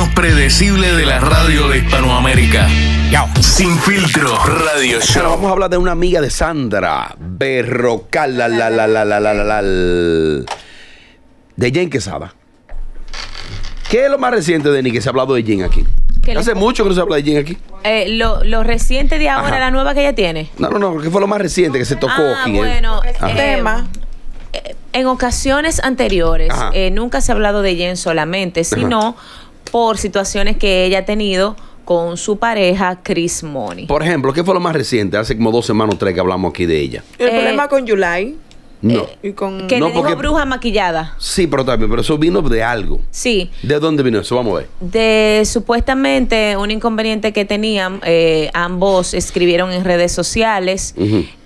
menos predecible de la radio de Hispanoamérica. Sin Filtro Radio Show. Bueno, vamos a hablar de una amiga de Sandra Berrocal, de Jen Quesada. ¿Qué es lo más reciente, Denis, que se ha hablado de Jen aquí? Hace mucho que no se habla de Jen aquí. Lo reciente de ahora, la nueva que ella tiene. No, ¿qué fue lo más reciente que se tocó aquí? Bueno, en ocasiones anteriores, nunca se ha hablado de Jen solamente, sino por situaciones que ella ha tenido con su pareja, Chris Money. Por ejemplo, ¿qué fue lo más reciente? Hace como 2 semanas o 3 que hablamos aquí de ella. El problema con Yulai. No. Que le dijo bruja maquillada. Sí, pero eso vino de algo. Sí. ¿De dónde vino eso? Vamos a ver. De supuestamente un inconveniente que tenían, ambos escribieron en redes sociales.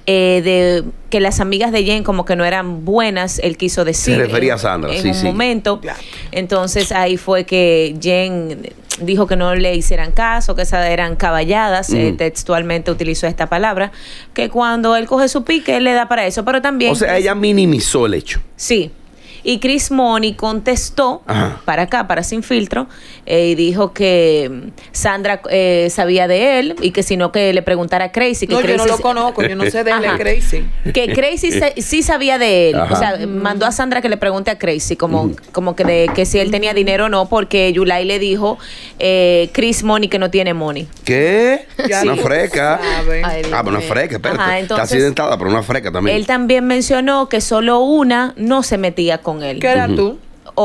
De que las amigas de Jen como que no eran buenas, él quiso decir. Se refería a Sandra, en un momento. Claro. Entonces ahí fue que Jen dijo que no le hicieran caso, que esas eran caballadas, textualmente utilizó esta palabra, que cuando él coge su pique, él le da para eso, pero también... O sea, ella minimizó el hecho. Sí. Y Chris Money contestó para acá, para Sin Filtro, y dijo que Sandra sabía de él y que si no que le preguntara a Crazy. Que No, Crazy yo no lo conozco, yo no sé de él, Crazy. Que Crazy sí sabía de él. O sea, mandó a Sandra que le pregunte a Crazy como que si él tenía dinero o no, porque Yulai le dijo Chris Money que no tiene money. ¿Qué? Sí. Una freca. Ay, una freca, espérate. Entonces, está accidentada, pero una freca también. Él también mencionó que solo una no se metía con él. ¿Qué era tú?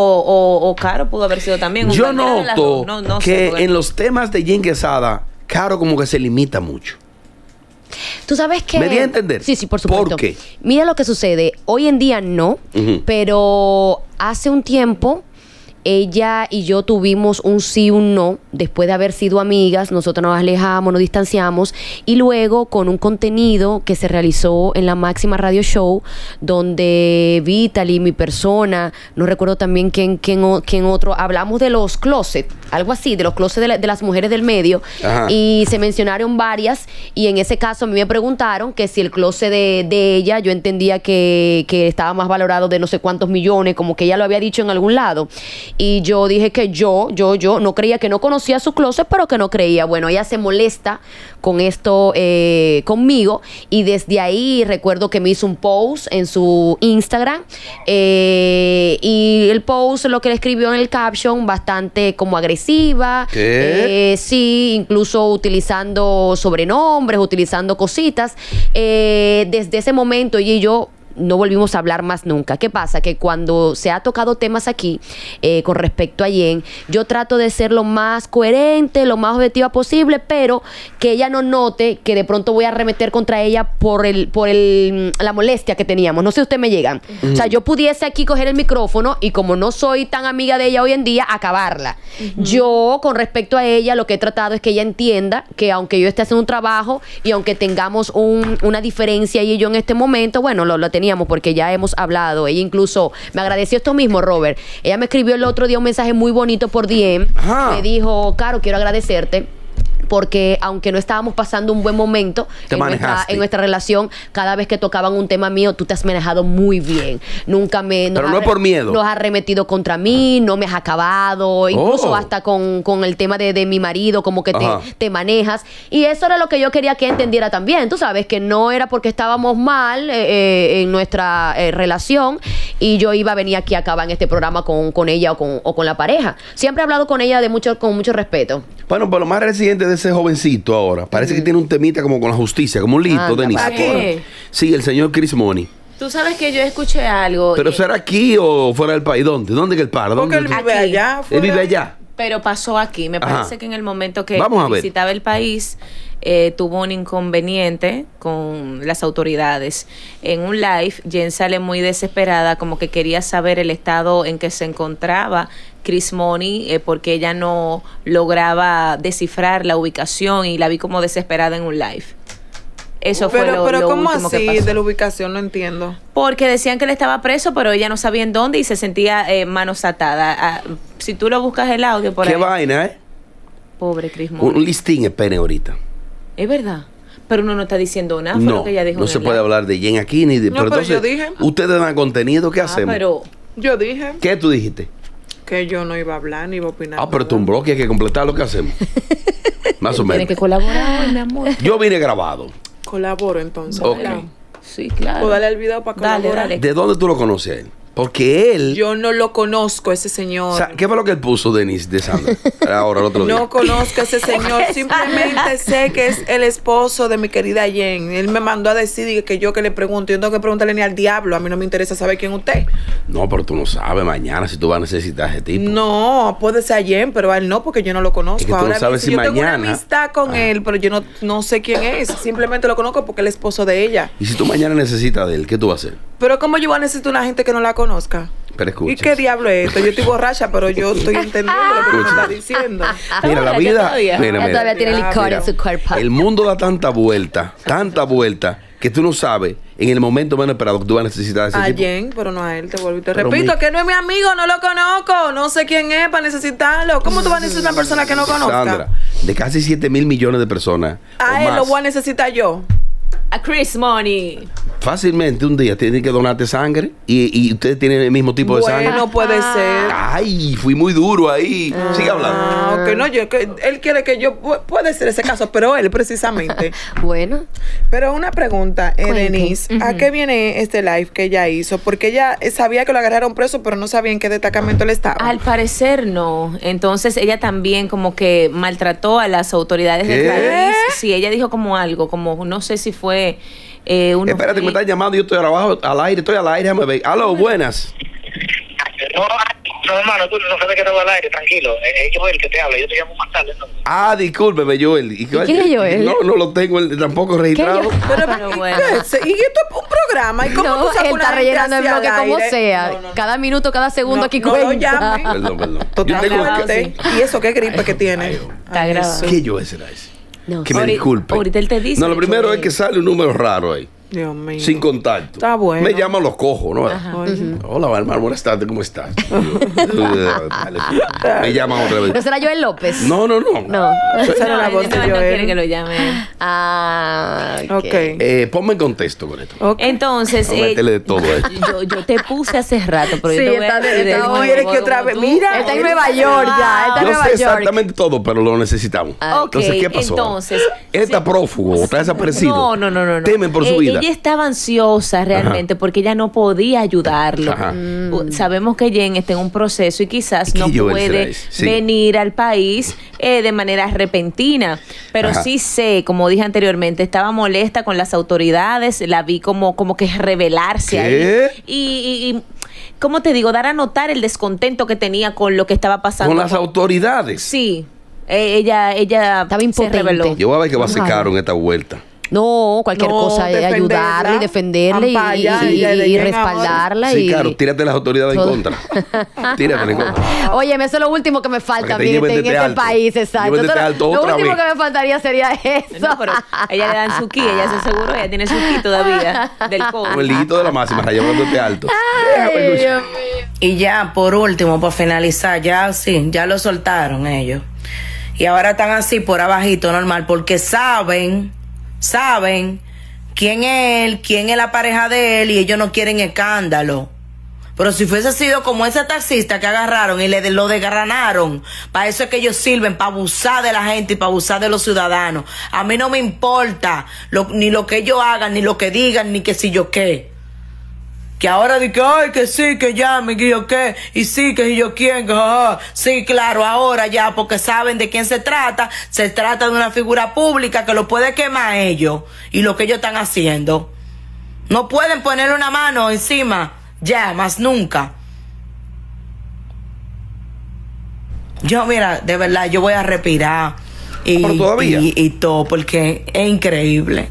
O Caro pudo haber sido también. Yo noto que en los temas de Jen Quesada, Caro como que se limita mucho. ¿Tú sabes qué? ¿Me di a entender? Sí, por supuesto. ¿Por qué? Mira lo que sucede. Hoy en día no, pero hace un tiempo ella y yo tuvimos un sí, un no. Después de haber sido amigas, nosotros nos alejamos, nos distanciamos. Y luego con un contenido que se realizó en la Máxima Radio Show, donde Vitaly, mi persona, no recuerdo también quién otro, hablamos de los closets, algo así, de los closets de las mujeres del medio. Y se mencionaron varias. Y en ese caso a mí me preguntaron que si el closet de ella, yo entendía que estaba más valorado de no sé cuántos millones, como que ella lo había dicho en algún lado. Y yo dije que yo no creía, que no conocía su closet, pero que no creía. Bueno, ella se molesta con esto conmigo, y desde ahí recuerdo que me hizo un post en su Instagram, y el post, lo que le escribió en el caption, bastante como agresiva. ¿Qué? Sí, incluso utilizando sobrenombres, utilizando cositas. Desde ese momento ella y yo no volvimos a hablar más nunca. ¿Qué pasa? Que cuando se ha tocado temas aquí con respecto a Jen, yo trato de ser lo más coherente, lo más objetiva posible, pero que ella no note que de pronto voy a arremeter contra ella por la molestia que teníamos. No sé si usted me llega. O sea, yo pudiese aquí coger el micrófono y, como no soy tan amiga de ella hoy en día, acabarla. Yo, con respecto a ella, lo que he tratado es que ella entienda que aunque yo esté haciendo un trabajo y aunque tengamos una diferencia ella y yo en este momento, bueno, lo teníamos porque ya hemos hablado. Ella incluso me agradeció esto mismo, Robert. Ella me escribió el otro día un mensaje muy bonito por DM. Me dijo: Caro, quiero agradecerte porque aunque no estábamos pasando un buen momento en nuestra relación, cada vez que tocaban un tema mío, tú te has manejado muy bien. Nunca me... Pero no es por miedo. No has arremetido contra mí, no me has acabado, incluso hasta con el tema de mi marido, como que te manejas. Y eso era lo que yo quería que entendiera también. Tú sabes que no era porque estábamos mal en nuestra relación y yo iba a venir aquí a acabar en este programa con ella o con la pareja. Siempre he hablado con ella con mucho respeto. Bueno, por lo más reciente de ese jovencito ahora, parece que tiene un temita como con la justicia, como un lito, Denis. ¿Qué? Sí, el señor Chris Money. Tú sabes que yo escuché algo. ¿Pero será aquí o fuera del país? ¿Dónde? ¿Dónde que el par? Porque él vive allá. Él vive allá. Pero pasó aquí. Me parece que en el momento que visitaba el país, tuvo un inconveniente con las autoridades. En un live, Jen sale muy desesperada, como que quería saber el estado en que se encontraba Chris Money, porque ella no lograba descifrar la ubicación y la vi como desesperada en un live. Eso fue lo ¿cómo último así que pasó. de la ubicación? No entiendo. Porque decían que él estaba preso, pero ella no sabía en dónde y se sentía manos atadas. Si tú lo buscas el audio por ahí. ¿Qué vaina, Pobre Chris Money. Un listín espere ahorita. Es verdad. Pero uno no está diciendo nada. Fue lo que ella dijo. No se puede hablar de Jen aquí ni de... No, pero entonces, yo dije. ustedes dan contenido, ¿qué hacemos? Pero yo dije. ¿Qué tú dijiste? Que yo no iba a hablar ni iba a opinar. Ah, pero tú un bloque hay que completar lo que hacemos. Más o menos. Tienes que colaborar, mi amor. Yo vine grabado. Colaboro entonces. Ok. Sí, claro. ¿Puedo darle el video para colaborar? Dale. ¿De dónde tú lo conoces a él? Porque él... Yo no lo conozco, ese señor. O sea, ¿qué fue lo que él puso, Denise, de Sandra? Ahora, el otro día. No conozco a ese señor. Simplemente sé que es el esposo de mi querida Jen. Él me mandó a decir que yo que le pregunto. Yo no tengo que preguntarle ni al diablo. A mí no me interesa saber quién es usted. No, pero tú no sabes mañana si tú vas a necesitar a ese tipo. No, puede ser a Jen, pero a él no, porque yo no lo conozco. Es que tú Ahora no sabes bien, si yo tengo una mañana... amistad con él, pero yo no sé quién es. Simplemente lo conozco porque es el esposo de ella. Y si tú mañana necesitas de él, ¿qué tú vas a hacer? Pero ¿cómo yo voy a necesitar una gente que no la conozca? Pero escucha. ¿Y qué diablo es esto? Yo estoy borracha, pero yo estoy entendiendo lo que me está diciendo. Mira, la vida... Mira, Todavía tiene licor en su cuerpo. El mundo da tanta vuelta, que tú no sabes en el momento menos esperado que tú vas a necesitar a ese A tipo. Jen, pero no a él, te vuelvo y te Pero repito, que no es mi amigo, no lo conozco, no sé quién es para necesitarlo. ¿Cómo tú vas a necesitar una persona que no conozca? Sandra, de casi 7,000 millones de personas. A o él más, lo voy a necesitar yo. A Chris Money. fácilmente un día tienen que donarte sangre y ustedes tienen el mismo tipo de sangre. Bueno, puede ser. Ay, fui muy duro ahí. Sigue hablando. Ah, ok, no, él quiere que yo, puede ser ese caso, pero él precisamente. Bueno. Pero una pregunta, Cuente. Denise, ¿a qué viene este live que ella hizo? Porque ella sabía que lo agarraron preso, pero no sabía en qué destacamento él estaba. Al parecer no. Entonces ella también como que maltrató a las autoridades del país. Sí, ella dijo como algo, como no sé si fue... Espérate, me están llamando, yo estoy al aire, déjame ver. Aló, buenas. No, hermano, tú no sabes que estaba al aire, tranquilo. Es Joel que te habla, yo te llamo más tarde. ¿No? Ah, discúlpeme, Joel. ¿Y quién es Joel? No lo tengo tampoco registrado. Pero bueno. ¿y esto es un programa? ¿Y cómo No, tú sacas él una está gente rellenando el así bloque al como aire? sea. No. Cada minuto, cada segundo aquí no cuenta. lo llamen. Perdón. Yo Total, tengo sí. ¿Y eso qué gripe que tiene? Está grabado. ¿Qué Joel será ese? No. Que me disculpe. Ahorita él te dice. No, lo primero Joel. es que sale un número raro ahí. Dios mío. Sin contacto. Está bueno. Me llaman los cojos, ¿no? Oye. Hola, hermano, buenas tardes, ¿cómo estás? Me llaman otra vez. ¿No será Joel López? No. No. Esa era la voz de no Joel. quiere que lo llame. Ah, Ok. Ponme en contexto con esto. Ok. Entonces, Vamos a meterle de todo a esto. yo te puse hace rato, pero Sí, yo te voy está a decir de de nuevo. nuevo, ¿Quieres que otra vez? como tú. Mira. Está en Nueva York ya. Está en Yo Nueva sé York. exactamente todo, pero lo necesitamos. Ok, Entonces, ¿qué pasó? entonces, Él está prófugo, está desaparecido. No. Temen por su vida. Ella estaba ansiosa realmente porque ella no podía ayudarlo. Ajá. Sabemos que Jen está en un proceso y quizás ¿Y no qué Joel será puede ese? Sí. venir al país de manera repentina. Pero Ajá. sí sé, como dije anteriormente, estaba molesta con las autoridades, la vi como que rebelarse ¿Qué? ahí. Y ¿cómo te digo? Dar a notar el descontento que tenía con lo que estaba pasando. Con las autoridades. Sí. Ella Estaba se impotente. rebeló. Yo voy a ver que va a ser Ojalá. caro en esta vuelta. No, cualquier No, cosa, defenderla, ayudarle y defenderle ampallar, y ella de Jen respaldarla. Sí, y claro, tírate las autoridades todo. en contra. Tírate en contra. Óyeme, eso es lo último que me falta Para a que mí te lleven en de este alto. país, exacto. Lleven de Eso alto lo otra último vez. que me faltaría sería eso. No, pero ella le dan su ki, ella se aseguró, ella tiene su ki todavía del Con el COVID. liguito de la máxima, llevándote alto. Ay, Dios mío. Y ya, por último, por finalizar, ya lo soltaron ellos. Y ahora están así por abajito, normal, porque saben quién es él, quién es la pareja de él, y ellos no quieren escándalo. Pero si fuese sido como ese taxista que agarraron y lo desgranaron, para eso es que ellos sirven, para abusar de la gente y para abusar de los ciudadanos. A mí no me importa ni lo que ellos hagan, ni lo que digan, ni que si yo qué. Que ahora di que, ay, que sí, que llame, que yo qué, y sí, que yo quién, que sí, claro, ahora ya, porque saben de quién se trata de una figura pública que lo puede quemar ellos, y lo que ellos están haciendo. No pueden ponerle una mano encima, ya, más nunca. Yo, mira, de verdad, yo voy a respirar, ¿Pero todavía? y todo, porque es increíble.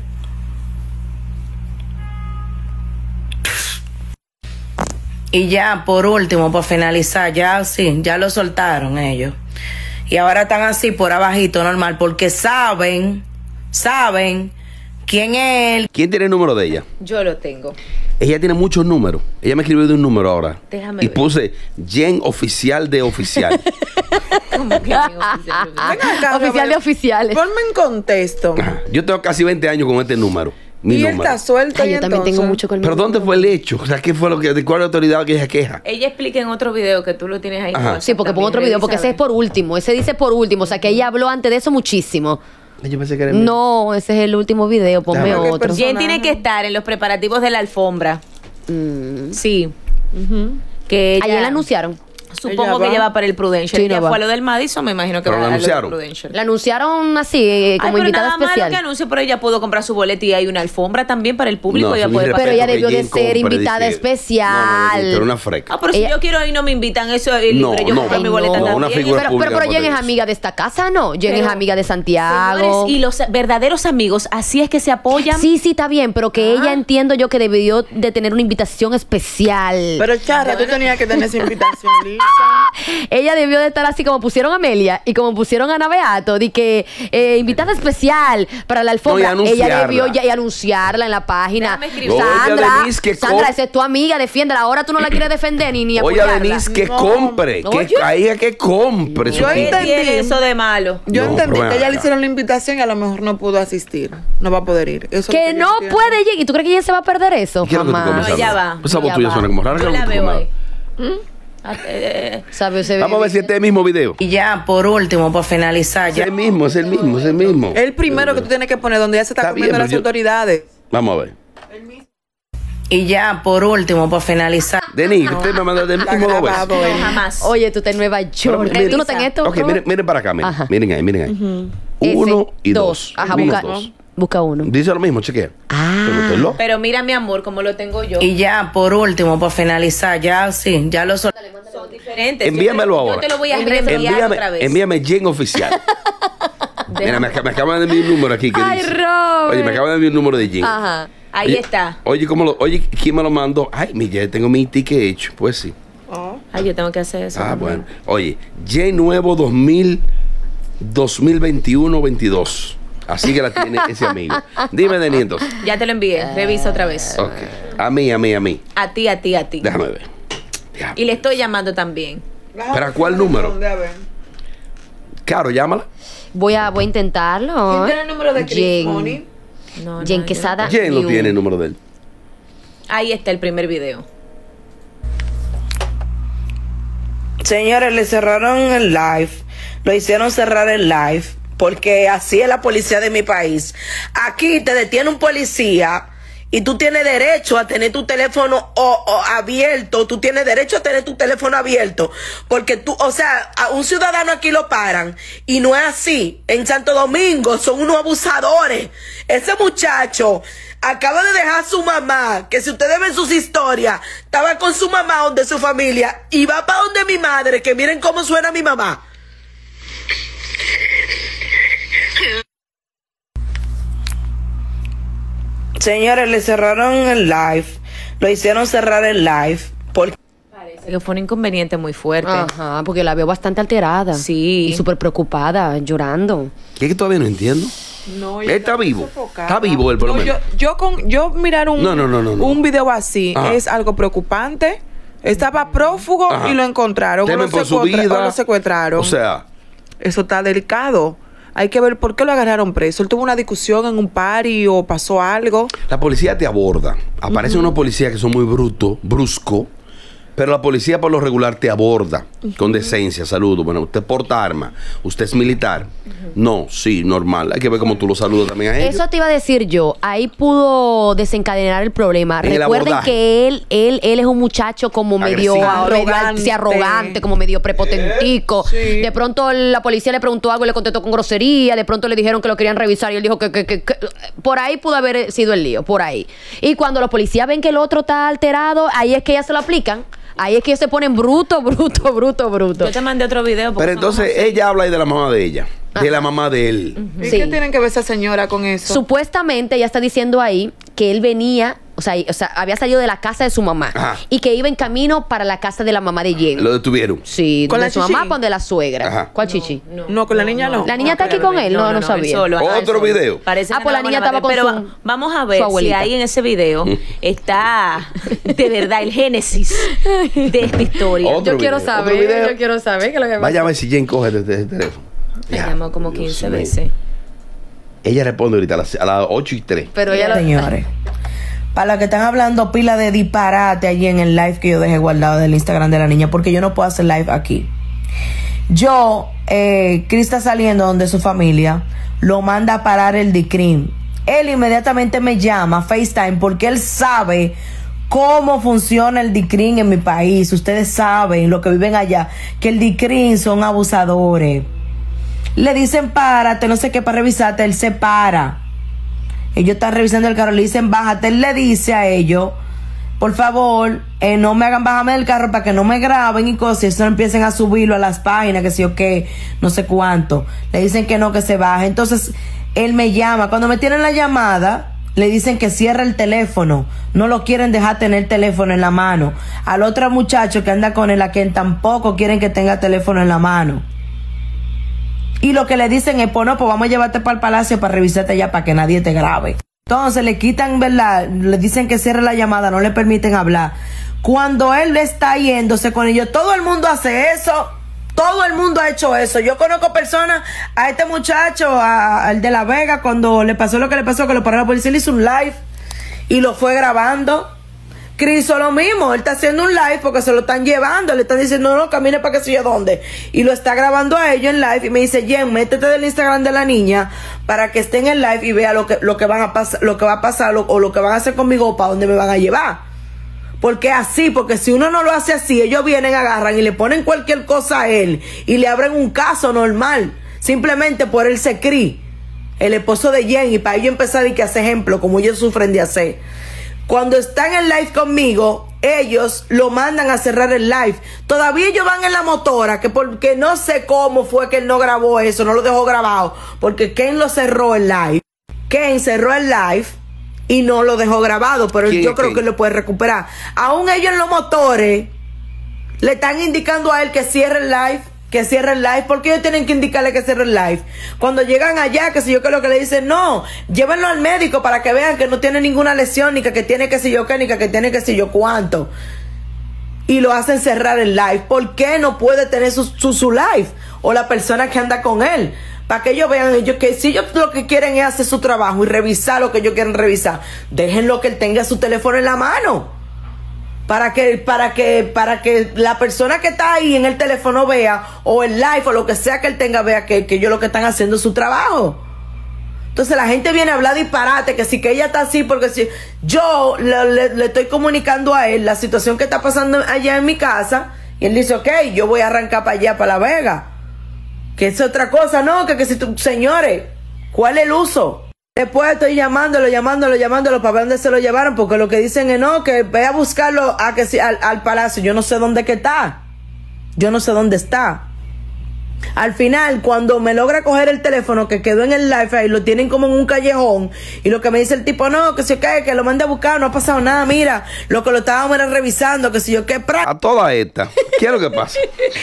Y ya, por último, por finalizar, ya lo soltaron ellos. Y ahora están así por abajito, normal, porque saben quién es él. ¿Quién tiene el número de ella? Yo lo tengo. Ella tiene muchos números. Ella me escribió de un número ahora. Déjame y ver. puse Jen oficial de oficial. ¿Cómo que amigo oficial? Ven acá, Oficial de Gabriel. oficiales. Ponme en contexto. Ajá. Yo tengo casi 20 años con este número. Y él está suelto. Yo también tengo mucho con ¿Pero dónde fue el hecho? O sea, ¿qué fue lo que, de cuál autoridad que ella queja? Ella explica en otro video que tú lo tienes ahí. Sí, porque pongo otro video, porque ese es por último. Ese dice por último. O sea, que ella habló antes de eso muchísimo. Yo pensé que era no, ese es el último video. Ponme otro. Jen tiene que estar en los preparativos de la alfombra. Sí. Que ella... Ayer la anunciaron. Supongo que ella va para el Prudential. Sí, ella fue a lo del Madison, me imagino que va a lo del Prudential. La anunciaron así, como invitada especial. Malo que anuncie, pero ella pudo comprar su boleto y hay una alfombra también para el público. No, ella puede pero ella debió de ser invitada especial. Pero una freca. Pero si yo quiero ir no me invitan, eso es libre. Yo compro mi boleta también. Una figura pero Jen es amiga de esta casa, ¿no? Jen es amiga de Santiago. Señores, y los verdaderos amigos, así es que se apoyan. Sí, está bien, pero que ella entiendo yo que debió de tener una invitación especial. Pero Charra, tú tenías que tener esa invitación lista. Ella debió de estar así como pusieron a Amelia y como pusieron a Ana Beato, de que invitada especial para la alfombra. Ella debió ya anunciarla en la página. Sandra, esa es tu amiga, defiéndela. Ahora tú no la quieres defender ni apoyarla. Oye, Denise, que compre. Que compre. Yo entendí eso de malo. Yo entendí que ella le hicieron la invitación y a lo mejor no pudo asistir. No va a poder ir. Eso que no puede llegar. ¿Y tú crees que ella se va a perder eso? Jamás. No, ella va. Esa voz tuya suena como rara. Yo la veo ahí. Vamos a ver si este es el mismo video. Y ya, por último, para finalizar. Es el mismo. El primero que tú tienes que poner donde ya se está comiendo las autoridades. Vamos a ver. Y ya, por último, para finalizar. Denis, usted me manda del mismo No, jamás. Oye, tú estás en Nueva York. ¿Tú no estás en esto? Ok, miren para acá, miren ahí. 1 y 2. Ajá, busca uno. Dice lo mismo, chequea. Pero mira, mi amor, como lo tengo yo. Y ya, por último, para finalizar, ya sí, ya lo son diferentes. Envíamelo ahora. Yo te lo voy a reenviar otra vez. Envíame Jen oficial. Mira, me acaban de enviar un número aquí que dice. Oye, me acaban de enviar un número de Jen. Ajá. Ahí está. Oye, ¿quién me lo mandó? Ay, ya tengo mi ticket hecho. Pues sí. Ay, yo tengo que hacer eso. Bueno. Oye, Jen nuevo 2021-22. Así que la tiene ese amigo. Dime, Denis, entonces. Ya te lo envié. Revisa otra vez. Ok. A mí. A ti. Déjame ver. Y le estoy llamando también. ¿Para cuál número? Caro, llámala. Voy a intentarlo. ¿Quién tiene el número de Chris Money? Jen Quesada. Jen no tiene el número de él. Ahí está el primer video. Señores, le cerraron el live. Lo hicieron cerrar el live. Porque así es la policía de mi país. Aquí te detiene un policía y tú tienes derecho a tener tu teléfono abierto. Tú tienes derecho a tener tu teléfono abierto. Porque tú, o sea, a un ciudadano aquí lo paran. Y no es así. En Santo Domingo son unos abusadores. Ese muchacho acaba de dejar a su mamá, que si ustedes ven sus historias, estaba con su mamá donde su familia. Y va para donde mi madre, que miren cómo suena mi mamá. Señores, le cerraron el live. Lo hicieron cerrar el live. Porque parece que fue un inconveniente muy fuerte. Ajá, porque la veo bastante alterada. Sí. Y súper preocupada, llorando. ¿Qué es que todavía no entiendo? No, él está vivo. Está vivo él, por lo menos. Yo mirar un video así es algo preocupante. Estaba prófugo y lo encontraron. Temen por su vida. O lo secuestraron. O sea, eso está delicado. Hay que ver por qué lo agarraron preso. Él tuvo una discusión en un party o pasó algo. La policía te aborda. Aparecen unos policías que son muy brusco. Pero la policía por lo regular te aborda con decencia, saludo. Bueno, usted porta arma, usted es militar. No, sí, normal. Hay que ver cómo tú lo saludas también a ellos. Eso te iba a decir yo. Ahí pudo desencadenar el problema. Recuerden que él es un muchacho como medio arrogante, como medio prepotentico. Sí. De pronto la policía le preguntó algo y le contestó con grosería. De pronto le dijeron que lo querían revisar y él dijo que por ahí pudo haber sido el lío, por ahí. Y cuando los policías ven que el otro está alterado, ahí es que ya se lo aplican. Ahí es que ellos se ponen bruto. Yo te mandé otro video. Pero entonces ella habla ahí de la mamá de ella. De la mamá de él. ¿Y qué tienen que ver esa señora con eso? Supuestamente ella está diciendo ahí que él venía, o sea, había salido de la casa de su mamá y que iba en camino para la casa de la mamá de Jen. ¿Lo detuvieron? Sí, con su mamá, con de la suegra. ¿Cuál chichi? No, con la niña no. ¿La niña está aquí con él? No sabía. Otro video. Parece pues la niña estaba con pero vamos a ver si ahí en ese video está de verdad el génesis de esta historia. Yo quiero saber qué es lo que vaya a ver si Jen coge desde el teléfono. Me llamó como 15 veces. Ella responde ahorita a las 8:03. Pero ella Señores, para los que están hablando pila de disparate allí en el live que yo dejé guardado del Instagram de la niña, porque yo no puedo hacer live aquí. Chris está saliendo donde su familia, lo manda a parar el DICRIM. Él inmediatamente me llama FaceTime porque él sabe cómo funciona el DICRIM en mi país. Ustedes saben, los que viven allá, que el DICRIM son abusadores. Le dicen párate, no sé qué, para revisarte, él se para. Ellos están revisando el carro, le dicen bájate, él le dice a ellos, por favor, no me hagan bajarme del carro para que no me graben y cosas, y eso empiecen a subirlo a las páginas, que sí o qué, no sé cuánto. Le dicen que no, que se baje. Entonces, él me llama. Cuando me tienen la llamada, le dicen que cierre el teléfono. No lo quieren dejar tener teléfono en la mano. Al otro muchacho que anda con él, a quien tampoco quieren que tenga teléfono en la mano. Y lo que le dicen es, pues no, pues vamos a llevarte para el palacio para revisarte ya para que nadie te grabe. Entonces le quitan, ¿verdad? Le dicen que cierre la llamada, no le permiten hablar. Cuando él está yéndose con ellos, todo el mundo hace eso. Todo el mundo ha hecho eso. Yo conozco personas, a este muchacho, al de La Vega, cuando le pasó lo que le pasó, que lo paró la policía, le hizo un live y lo fue grabando. Chris hizo lo mismo, él está haciendo un live porque se lo están llevando, le están diciendo no, camine para que sé yo dónde, y lo está grabando a ellos en live y me dice, Jen, métete del Instagram de la niña para que esté en el live y vea lo que va a pasar o lo que van a hacer conmigo, para dónde me van a llevar. Porque así, porque si uno no lo hace así, ellos vienen, agarran y le ponen cualquier cosa a él y le abren un caso normal, simplemente por él ser Chris, el esposo de Jen, y para ellos empezar y que hace ejemplo como ellos sufren de hacer. Cuando están en live conmigo, ellos lo mandan a cerrar el live. Todavía ellos van en la motora, que porque no sé cómo fue que él no grabó eso, no lo dejó grabado, porque Ken lo cerró el live. Ken cerró el live y no lo dejó grabado, pero yo creo que lo puede recuperar. Aún ellos en los motores le están indicando a él que cierre el live. Que cierre el live, porque ellos tienen que indicarle que cierre el live. Cuando llegan allá, que si yo que lo que le dicen, no, llévenlo al médico para que vean que no tiene ninguna lesión, ni que tiene que si yo qué, ni que tiene que si yo cuánto. Y lo hacen cerrar el live. ¿Por qué no puede tener su live? O la persona que anda con él. Para que ellos vean ellos que si ellos lo que quieren es hacer su trabajo y revisar lo que ellos quieren revisar, déjenlo que él tenga su teléfono en la mano. Para que la persona que está ahí en el teléfono vea, o el live, o lo que sea que él tenga, vea que ellos lo que están haciendo es su trabajo. Entonces la gente viene a hablar disparate, que si que ella está así, porque si yo le estoy comunicando a él la situación que está pasando allá en mi casa, y él dice, ok, yo voy a arrancar para allá, para La Vega. Que es otra cosa, no, que si tú, señores, ¿cuál es el uso? Después estoy llamándolo para ver dónde se lo llevaron, porque lo que dicen es no, que ve a buscarlo al palacio. Yo no sé dónde que está. Yo no sé dónde está. Al final, cuando me logra coger el teléfono que quedó en el live, ahí lo tienen como en un callejón, y lo que me dice el tipo, no, que si qué, que lo mande a buscar, no ha pasado nada, mira, lo que lo estábamos era revisando, que si yo qué. A toda esta, ¿qué es lo que pasa?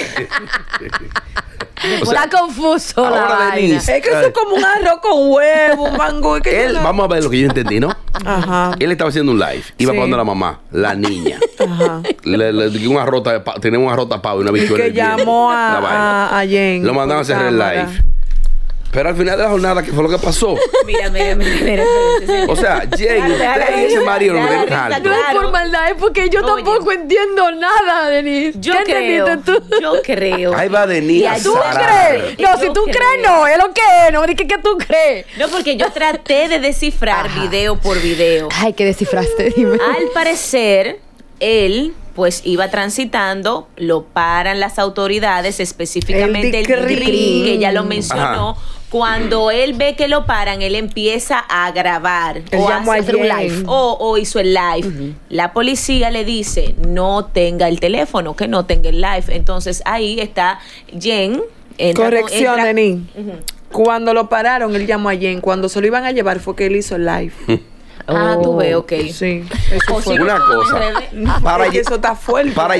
O sea, está confuso la vaina. Es que eso es como un arroz con huevo, un mango. Vamos a ver lo que yo entendí, ¿no? Ajá. Él estaba haciendo un live. Iba pagando a la mamá, la niña. Ajá. Le dio una rota, tenía una rota pavo y una bichuela. Y que llamó a Jen. Lo mandaron a cerrar el live. Pero al final de la jornada, ¿qué fue lo que pasó? Mira. O sea, Jen, usted y ese marido no me dejan alto. No es por maldad, es porque yo tampoco entiendo nada, Denise. Yo creo. Ahí va Denise. ¿Tú crees? No, si tú crees, no. Es lo que es. No me digas que tú crees. No, porque yo traté de descifrar video por video. Ay, ¿qué descifraste? Dime. Al parecer, él pues iba transitando, lo paran las autoridades, específicamente el DICRIM, que ya lo mencionó. Ajá. Cuando él ve que lo paran, él empieza a grabar o a hacer un live o hizo el live. La policía le dice no tenga el teléfono, que no tenga el live. Entonces ahí está Jen. Corrección, Denis. Cuando lo pararon, él llamó a Jen. Cuando se lo iban a llevar fue que él hizo el live. Tú ves, ok. Sí, eso fue una cosa. Eso está fuerte. Para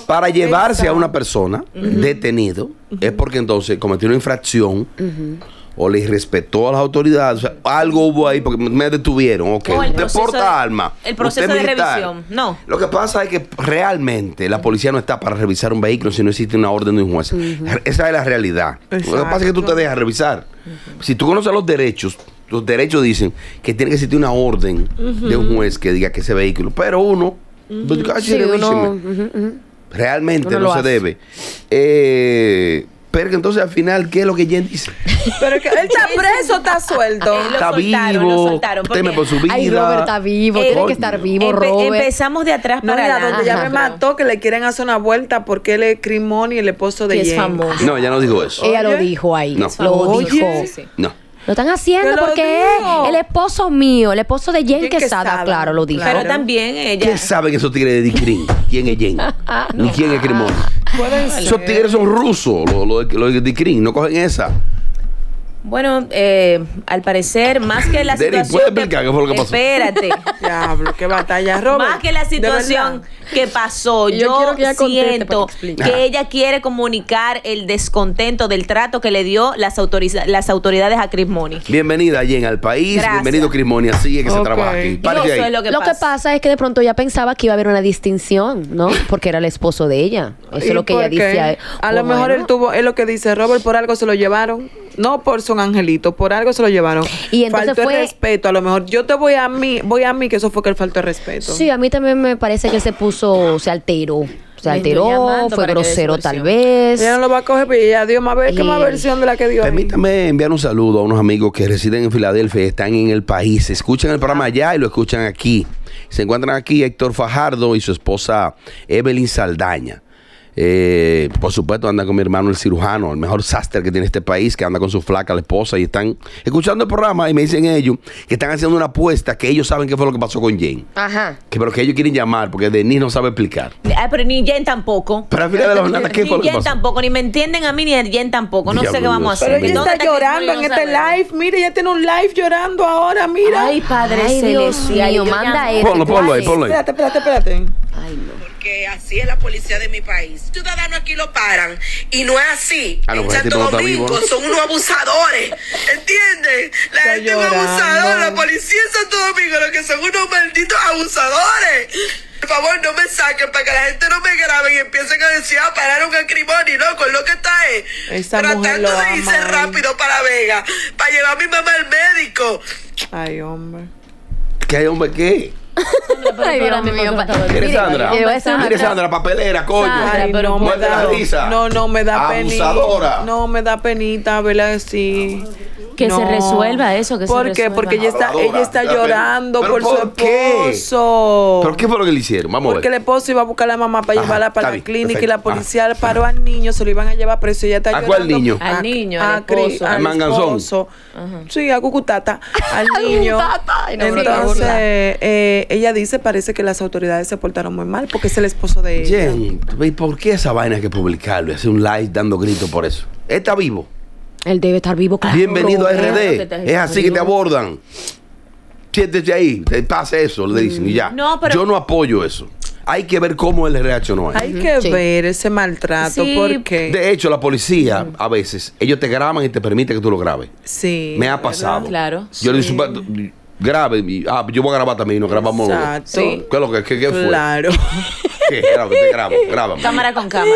llevarse a una persona detenido, es porque entonces cometió una infracción o le irrespetó a las autoridades, o sea, algo hubo ahí porque me detuvieron, ok, usted porta arma, el proceso de revisión, no. Lo que pasa es que realmente la policía no está para revisar un vehículo si no existe una orden de un juez. Esa es la realidad. Exacto. Lo que pasa es que tú te dejas revisar. Si tú conoces los derechos dicen que tiene que existir una orden de un juez que diga que ese vehículo, pero uno, realmente uno no se debe. Pero que entonces al final, ¿qué es lo que Jen dice? Pero que él está preso, está suelto. Está vivo, teme por su vida. Ay, Robert está vivo, tiene que estar vivo, Robert. Empezamos de atrás para adelante. Donde ya me mató, que le quieren hacer una vuelta porque él es Chris Money, el esposo de Jen. Es famoso. No, ella no dijo eso. Ella lo dijo ahí. No. Lo dijo. No. Lo están haciendo porque es el esposo mío, el esposo de Jen Quesada, claro, lo dijo. Pero también ella. ¿Qué saben esos tigres de Dicrin? ¿Quién es Jen? Ni quién es Crimón. Esos tigres son rusos, los de Dicrin, no cogen esa. Bueno, al parecer, más que la situación... ¿puedes explicar qué fue lo que pasó? Espérate. Diablo, qué batalla, Robert. Más que la situación que pasó, yo siento que ella quiere comunicar el descontento del trato que le dio las autoridades a Chris Money. Bienvenida, Jen, al país. Gracias. Bienvenido, Chris Money. Así es que se trabaja aquí. Eso es lo que pasa es que de pronto ella pensaba que iba a haber una distinción, ¿no? Porque era el esposo de ella. Eso es lo que ella dice. A lo mejor él tuvo, es lo que dice Robert, por algo se lo llevaron. No por son angelitos, por algo se lo llevaron. Y entonces faltó el respeto, a lo mejor. Yo te voy a mí, que eso fue que él faltó el respeto. Sí, a mí también me parece que se alteró. Se alteró, fue grosero tal vez. Ella no lo va a coger, pero ella dio más versión de la que dio. Permítame enviar un saludo a unos amigos que residen en Filadelfia y están en el país. Escuchan el programa allá y lo escuchan aquí. Se encuentran aquí Héctor Fajardo y su esposa Evelyn Saldaña. Por supuesto anda con mi hermano el cirujano, el mejor sastre que tiene este país, que anda con su flaca, la esposa, y están escuchando el programa y me dicen ellos que están haciendo una apuesta que ellos saben qué fue lo que pasó con Jen. Ajá. Pero que ellos quieren llamar porque Denis no sabe explicar. Pero ni Jen tampoco. Pero al final de la jornada, ¿qué fue lo que pasó? Ni Jen tampoco, ni me entienden a mí ni Jen tampoco. No sé qué vamos a hacer. Pero ella está llorando en este live. Mire, ella tiene un live llorando ahora, mira. Ay, Padre Celestial. Manda eso. Ponlo ahí. Espérate. Ay, no. Porque así es la policía de mi país. Ciudadanos aquí lo paran y no es así. En Santo Domingo son unos abusadores, ¿entiendes? La gente es un abusador, la policía en Santo Domingo lo que son unos malditos abusadores. Por favor, no me saquen para que la gente no me grabe y empiecen a decir, pararon a Chris Money, no, con lo que está tratando de irse rápido para Vega, para llevar a mi mamá al médico. Ay, hombre. ¿Qué hay, hombre, qué? Ay, Dios mío. ¿Quieres Sandra? ¿Quieres Sandra? Papelera, coño. Ay, no me da risa. No me da penita. Abusadora. No me da penita, ¿verdad? Sí. Que se resuelva eso. ¿Por qué? Porque ella está llorando por su esposo. ¿Pero qué fue lo que le hicieron? Vamos a ver. Porque el esposo iba a buscar a la mamá para llevarla para la clínica y la policía paró al niño, se lo iban a llevar preso. Ella está llorando. ¿A cuál niño? Al niño, al esposo. ¿Al manganzón? Sí, a Cucutata. Al niño. Entonces, ella dice, parece que las autoridades se portaron muy mal porque es el esposo de ella. Jen, ¿y por qué esa vaina hay que publicarlo y hacer un live dando gritos por eso? ¿Está vivo? Él debe estar vivo, claro. Bienvenido a RD. Es así que te abordan. Siéntese ahí, te pasa eso, le dicen y ya. No, pero... Yo no apoyo eso. Hay que ver cómo él reaccionó. Hay que ver ese maltrato, porque... De hecho, la policía, a veces, ellos te graban y te permiten que tú lo grabes. Sí. Me ha pasado. Claro. Yo le dije, grabe, yo voy a grabar también y nos grabamos. Exacto. Sí. ¿Qué es lo que qué fue? Claro. ¿Qué? Te grabo, grábame. Cámara con cámara.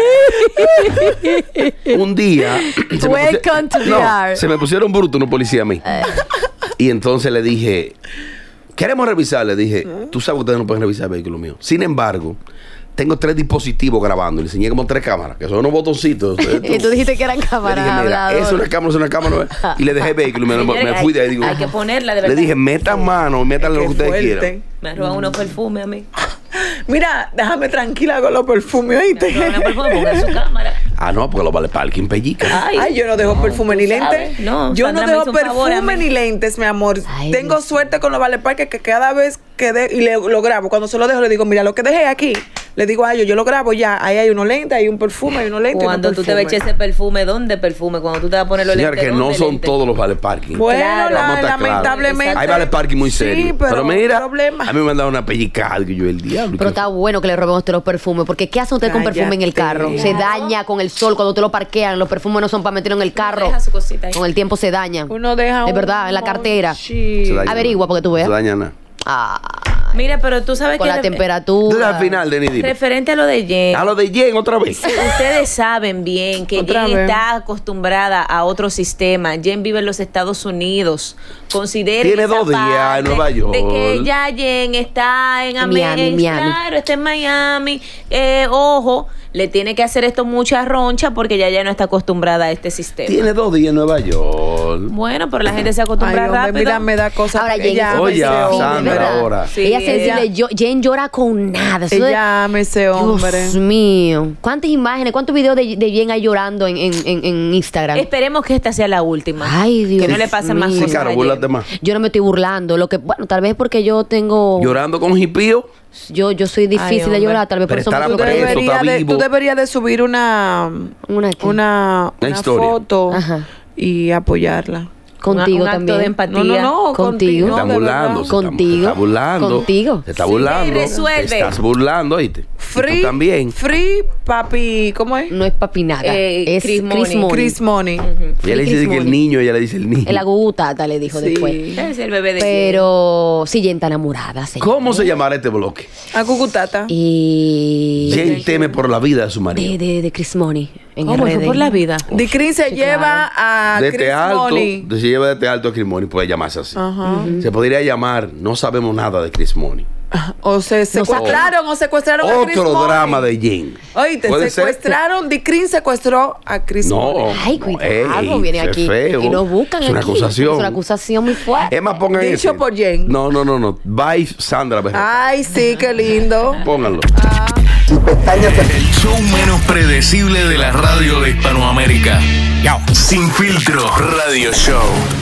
Un día se me pusieron brutos unos policías a mí. Y entonces le dije, queremos revisar. Le dije, tú sabes que ustedes no pueden revisar el vehículo mío. Sin embargo, tengo 3 dispositivos grabando. Le enseñé como 3 cámaras, que son unos botoncitos. Y tú dijiste que eran cámaras. Le dije, mira, es una cámara. Y le dejé el vehículo. Me fui de ahí. Digo, hay que ponerla de verdad. Le dije, metan mano, metan lo que ustedes quieran. Me roban unos perfumes a mí. Mira, déjame tranquila con los perfumes, ¿oíste? Me roban perfumes, pongan su cámara. Ah, no, porque los vale parking pellica. Ay, yo no dejo perfume ni lentes. No, yo no dejo perfume ni lentes, mi amor. Ay, tengo suerte con los vale parking que cada vez que y lo grabo, cuando se lo dejo le digo, mira, lo que dejé aquí, le digo a ellos, yo lo grabo ya, ahí hay unos lentes, hay un perfume, hay unos lentes. Cuando tú te ves ese perfume, ¿dónde perfume? Cuando tú te vas a poner los lentes, que no son todos los vale parking. Bueno, lamentablemente. Hay vale parking muy serios. Sí, pero mira, a mí me han dado una pellicada que yo el diablo. Pero está bueno que le robemos usted los perfumes, porque ¿qué hace usted con perfume en el carro? Se daña con el sol cuando usted lo parquean. Los perfumes no son para meterlo en el carro. Deja su cosita ahí. Con el tiempo se daña. Uno deja de verdad, en la cartera. Averigua porque tú veas. Se daña nada. Mira, pero tú sabes con que la temperatura. Al final, Denis, referente a lo de Jen. A lo de Jen otra vez. Ustedes saben bien que Jen está acostumbrada a otro sistema. Jen vive en los Estados Unidos. Tiene 2 días en Nueva York. De que ya Jen está en Miami. Claro, está en Miami. Ojo, le tiene que hacer esto mucha roncha porque ya no está acostumbrada a este sistema. Tiene 2 días en Nueva York. Bueno, pero la gente se acostumbra rápido. Mira, me da cosas. Ahora Jen, oye, Sandra, ahora. Sí, ella sensible. Jen llora con nada. Ella ama ese hombre. Dios mío. ¿Cuántas imágenes, cuántos videos de Jen hay llorando en Instagram? Esperemos que esta sea la última. Ay, Dios. Que no le pasen más cosas. Claro, búrlate más. Yo no me estoy burlando. Bueno, tal vez porque yo tengo. Llorando con hipío. Yo soy difícil de llorar, tal vez por eso tú deberías de subir una foto y apoyarla. Contigo un acto también. de empatía. No, contigo. Se está burlando. Contigo. Se está burlando. Contigo. Se está burlando. Resuelve. Te estás burlando, ¿oíste? Free, también. Free papi, ¿cómo es? No es papi nada. Es Chris Money. Ella le dice que el niño, ella le dice el niño. El agutata le dijo después. Es el bebé de Pero sí, Jen está enamorada. ¿Cómo se llamará este bloque? Agugutata. Jen teme por la vida de su marido. De Chris Money. ¿Cómo fue por la vida? Chris se lleva a Chris Money. Se lleva de alto a Chris Money, puede llamarse así. Se podría llamar No sabemos nada de Chris Money. O se secuestraron a Chris Money. Otro drama de Jen. Oíste, secuestraron. Chris secuestró a Chris Money. Ay, cuidado, viene aquí. Feo. Y nos buscan es una aquí. acusación. Es una acusación muy fuerte. Es más, pongan Dicho ese. por Jen. No. Bye, Sandra. Ay, sí, qué lindo. Pónganlo. El show menos predecible de la radio de Hispanoamérica. Sin Filtro Radio Show.